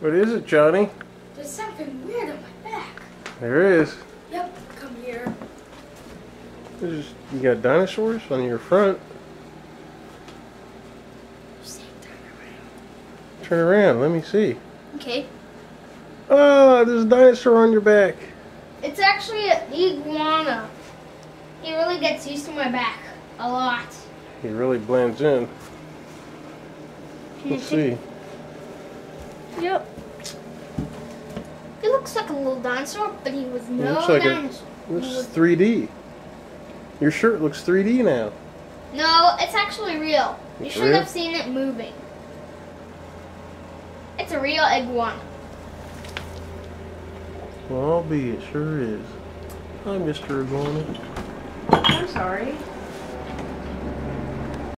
What is it, Johnny? There's something weird on my back. There is. Yep, come here. You got dinosaurs on your front. Say turn around. Turn around, let me see. Okay. Oh, there's a dinosaur on your back. It's actually an iguana. He really gets used to my back a lot. He really blends in. Let's see. Yep. He looks like a little dinosaur, but he was no looks like dinosaur. This is 3D. Your shirt looks 3D now. No, it's actually real. You It's should real? have seen it moving. It's a real iguana. Well, albeit, sure is. Hi, Mr. Iguana. I'm sorry.